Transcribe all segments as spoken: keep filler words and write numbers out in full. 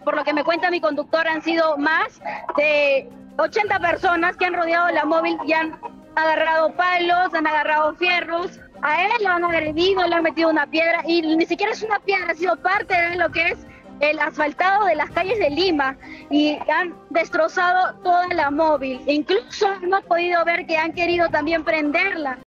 por lo que me cuenta mi conductor, han sido más de ochenta personas que han rodeado la móvil y han agarrado palos, han agarrado fierros. A él lo han agredido, le han metido una piedra, y ni siquiera es una piedra, ha sido parte de lo que es el asfaltado de las calles de Lima, y han destrozado toda la móvil. Incluso hemos podido ver que han querido también prenderla.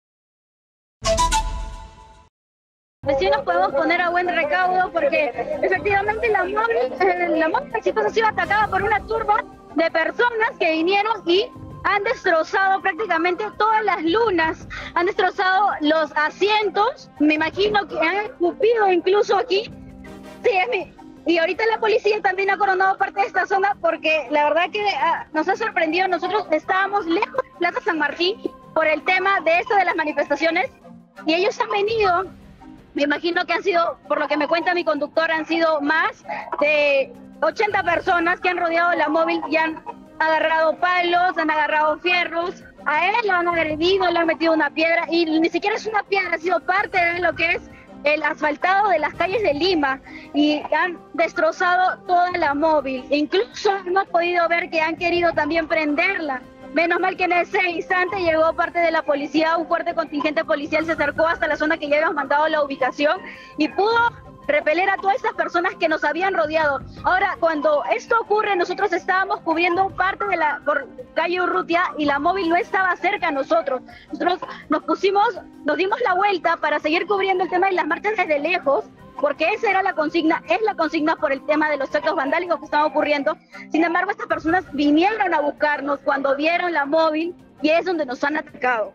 Así nos podemos poner a buen recaudo, porque efectivamente la móvil, eh, la móvil exitosa ha sido atacada por una turba de personas que vinieron y han destrozado prácticamente todas las lunas, han destrozado los asientos, me imagino que han escupido incluso aquí. Sí, es mi... Y ahorita la policía también ha coronado parte de esta zona, porque la verdad que ah, nos ha sorprendido. Nosotros estábamos lejos de Plaza San Martín por el tema de esto de las manifestaciones, y ellos han venido, me imagino que han sido, por lo que me cuenta mi conductor, han sido más de ochenta personas que han rodeado la móvil y han agarrado palos, han agarrado fierros. A él lo han agredido, le han metido una piedra, y ni siquiera es una piedra, ha sido parte de lo que es el asfaltado de las calles de Lima, y han destrozado toda la móvil. Incluso hemos podido ver que han querido también prenderla. Menos mal que en ese instante llegó parte de la policía, un fuerte contingente policial se acercó hasta la zona que ya habíamos mandado la ubicación y pudo repeler a todas estas personas que nos habían rodeado. Ahora, cuando esto ocurre, nosotros estábamos cubriendo parte de la por calle Urrutia y la móvil no estaba cerca a nosotros. Nosotros nos pusimos, nos dimos la vuelta para seguir cubriendo el tema de las marchas desde lejos, porque esa era la consigna, es la consigna por el tema de los actos vandálicos que estaban ocurriendo. Sin embargo, estas personas vinieron a buscarnos cuando vieron la móvil, y es donde nos han atacado.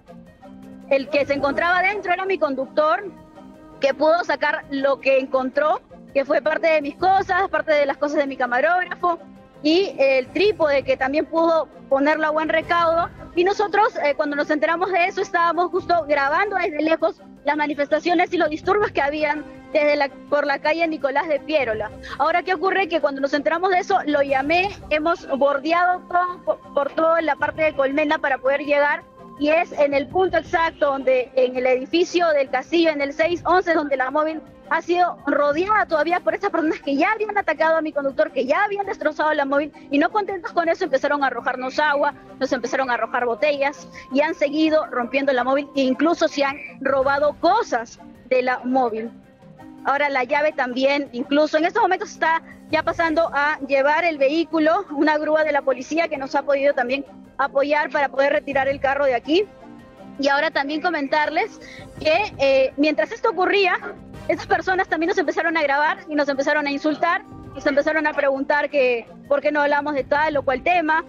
El que se encontraba dentro era mi conductor, que pudo sacar lo que encontró, que fue parte de mis cosas, parte de las cosas de mi camarógrafo, y el trípode que también pudo ponerlo a buen recaudo. Y nosotros, eh, cuando nos enteramos de eso, estábamos justo grabando desde lejos las manifestaciones y los disturbios que habían desde la, por la calle Nicolás de Piérola. Ahora, ¿qué ocurre? Que cuando nos enteramos de eso, lo llamé, hemos bordeado todo, por, por toda la parte de Colmena para poder llegar, y es en el punto exacto donde en el edificio del Castillo, en el seis once, donde la móvil ha sido rodeada todavía por estas personas que ya habían atacado a mi conductor, que ya habían destrozado la móvil, y no contentos con eso empezaron a arrojarnos agua, nos empezaron a arrojar botellas y han seguido rompiendo la móvil, e incluso se han robado cosas de la móvil. Ahora la llave también, incluso en estos momentos está ya pasando a llevar el vehículo, una grúa de la policía que nos ha podido también apoyar para poder retirar el carro de aquí. Y ahora también comentarles que eh, mientras esto ocurría, esas personas también nos empezaron a grabar y nos empezaron a insultar, nos empezaron a preguntar que por qué no hablamos de tal o cual tema.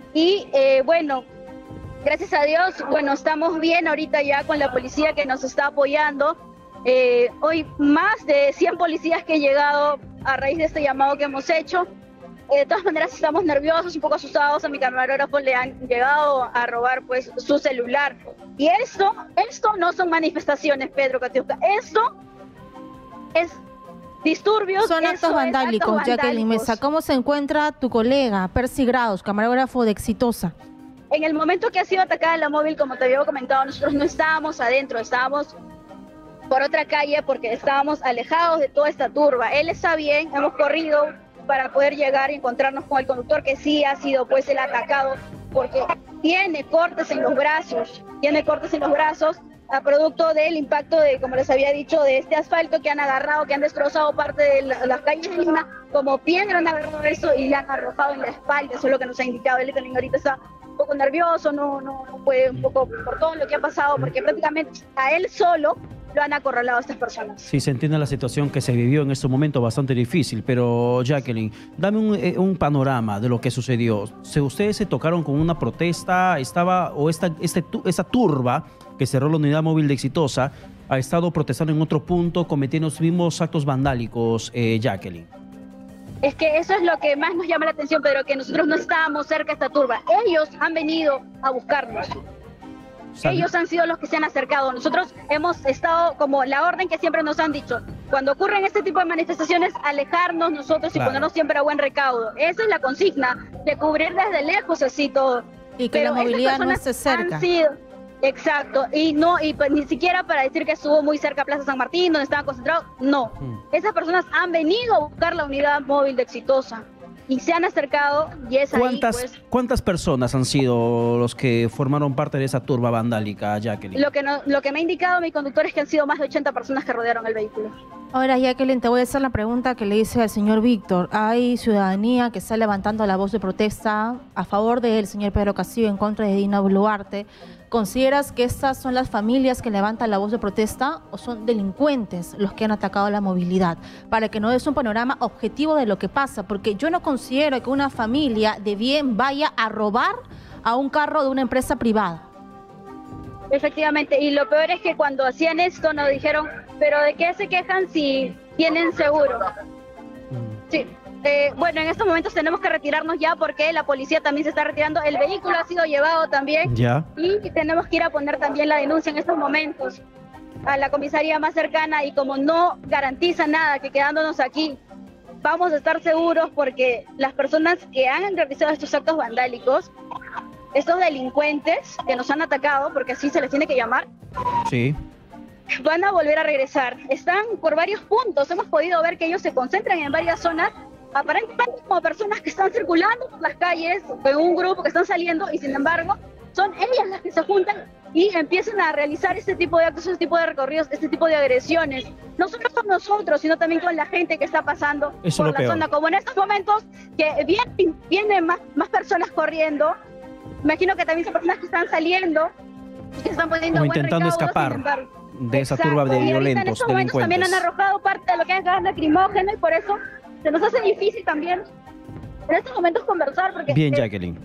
Y eh, bueno, gracias a Dios, bueno, estamos bien ahorita ya con la policía que nos está apoyando. Eh, hoy más de cien policías que han llegado a raíz de este llamado que hemos hecho. Eh, de todas maneras estamos nerviosos, un poco asustados. A mi camarógrafo le han llegado a robar pues su celular. Y esto, esto no son manifestaciones, Pedro Katiuska. Esto es disturbios. Son actos vandálicos, actos Jacqueline vandálicos. Mesa. ¿Cómo se encuentra tu colega, Percy Graus, camarógrafo de Exitosa? En el momento que ha sido atacada la móvil, como te había comentado, nosotros no estábamos adentro, estábamos por otra calle porque estábamos alejados de toda esta turba. Él está bien, hemos corrido para poder llegar y encontrarnos con el conductor, que sí ha sido pues el atacado, porque tiene cortes en los brazos, tiene cortes en los brazos a producto del impacto de, como les había dicho, de este asfalto que han agarrado, que han destrozado parte de la, las calles de Lima, como piedra han agarrado eso y le han arrojado en la espalda. Eso es lo que nos ha indicado. Él también ahorita está un poco nervioso, no, no, no puede, un poco por todo lo que ha pasado, porque prácticamente a él solo lo han acorralado a estas personas. Sí, se entiende la situación que se vivió en este momento, bastante difícil, pero Jacqueline, dame un, eh, un panorama de lo que sucedió. Si ustedes se tocaron con una protesta, estaba, o esta, este, esta turba que cerró la unidad móvil de Exitosa, ha estado protestando en otro punto, cometiendo los mismos actos vandálicos, eh, Jacqueline. Es que eso es lo que más nos llama la atención, Pedro, que nosotros no estábamos cerca de esta turba. Ellos han venido a buscarnos. ¿Sabe? Ellos han sido los que se han acercado. Nosotros hemos estado como la orden que siempre nos han dicho. Cuando ocurren este tipo de manifestaciones, alejarnos nosotros y claro, ponernos siempre a buen recaudo. Esa es la consigna, de cubrir desde lejos así todo. Y que Pero la movilidad no esté cerca. Han sido, Exacto, y no, y pues, ni siquiera para decir que estuvo muy cerca a Plaza San Martín, donde estaban concentrados, no. Mm. Esas personas han venido a buscar la unidad móvil de Exitosa y se han acercado y es ahí, ¿Cuántas, pues, ¿Cuántas personas han sido los que formaron parte de esa turba vandálica, Jacqueline? lo que, no, lo que me ha indicado mi conductor es que han sido más de ochenta personas que rodearon el vehículo. Ahora, Jacqueline, te voy a hacer la pregunta que le hice al señor Víctor. Hay ciudadanía que está levantando la voz de protesta a favor del señor Pedro Castillo, en contra de Dina Boluarte. ¿Consideras que estas son las familias que levantan la voz de protesta o son delincuentes los que han atacado la movilidad? Para que no des un panorama objetivo de lo que pasa, porque yo no considero que una familia de bien vaya a robar a un carro de una empresa privada. Efectivamente, y lo peor es que cuando hacían esto nos dijeron, pero ¿de qué se quejan si tienen seguro? Sí, eh, bueno, en estos momentos tenemos que retirarnos ya porque la policía también se está retirando, el vehículo ha sido llevado también Ya. y tenemos que ir a poner también la denuncia en estos momentos a la comisaría más cercana y como no garantiza nada que quedándonos aquí vamos a estar seguros porque las personas que han realizado estos actos vandálicos, estos delincuentes que nos han atacado, porque así se les tiene que llamar, Sí. van a volver a regresar. Están por varios puntos. Hemos podido ver que ellos se concentran en varias zonas, aparentemente como personas que están circulando por las calles, en un grupo que están saliendo, y sin embargo, son ellas las que se juntan y empiezan a realizar este tipo de actos, este tipo de recorridos, este tipo de agresiones. No solo con nosotros, sino también con la gente que está pasando Eso por es lo la peor. zona. Como en estos momentos, que vienen, vienen más, más personas corriendo. Imagino que también son personas que están saliendo, que están poniendo Como buen intentando recaudo, escapar sin embargo. de esa Exacto. turba de Y ahorita en violentos, estos momentos también han delincuentes. arrojado parte de lo que es gas lacrimógeno y por eso se nos hace difícil también en estos momentos conversar porque Bien, eh, Jacqueline.